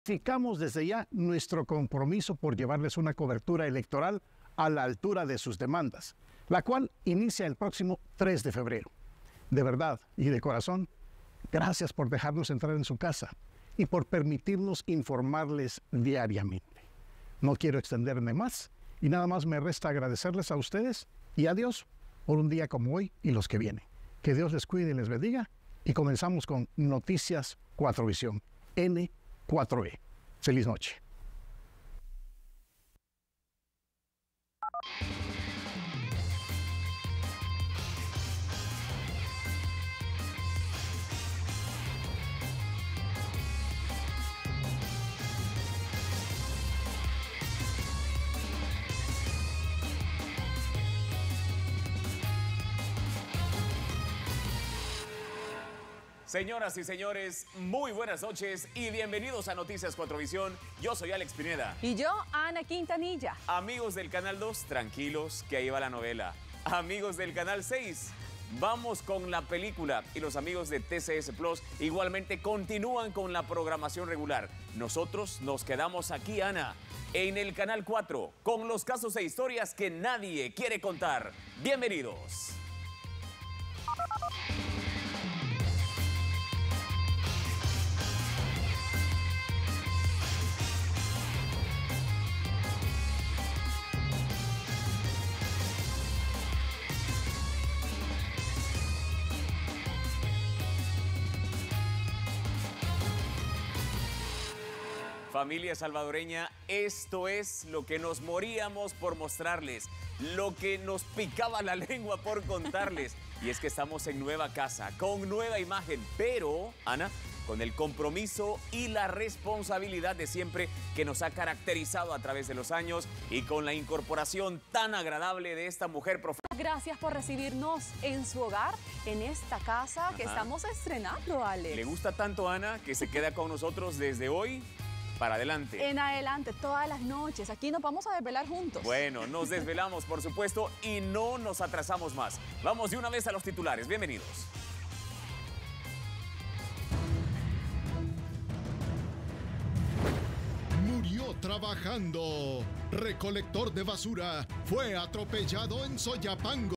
Ratificamos desde ya nuestro compromiso por llevarles una cobertura electoral a la altura de sus demandas, la cual inicia el próximo 3 de febrero. De verdad y de corazón, gracias por dejarnos entrar en su casa y por permitirnos informarles diariamente. No quiero extenderme más y nada más me resta agradecerles a ustedes y a Dios por un día como hoy y los que vienen. Que Dios les cuide y les bendiga y comenzamos con Noticias 4 Visión, N4E. Feliz noche. Señoras y señores, muy buenas noches y bienvenidos a Noticias 4 Visión. Yo soy Alex Pineda. Y yo, Ana Quintanilla. Amigos del Canal 2, tranquilos que ahí va la novela. Amigos del Canal 6, vamos con la película. Y los amigos de TCS Plus igualmente continúan con la programación regular. Nosotros nos quedamos aquí, Ana, en el Canal 4, con los casos e historias que nadie quiere contar. Bienvenidos. Familia salvadoreña, esto es lo que nos moríamos por mostrarles, lo que nos picaba la lengua por contarles. Y es que estamos en nueva casa, con nueva imagen, pero, Ana, con el compromiso y la responsabilidad de siempre que nos ha caracterizado a través de los años y con la incorporación tan agradable de esta mujer profesional. Gracias por recibirnos en su hogar, en esta casa que estamos estrenando, Alex. Le gusta tanto, Ana, que se queda con nosotros desde hoy para adelante. En adelante, todas las noches. Aquí nos vamos a desvelar juntos. Bueno, nos desvelamos, por supuesto, y no nos atrasamos más. Vamos de una vez a los titulares. Bienvenidos. Murió trabajando. Recolector de basura fue atropellado en Soyapango.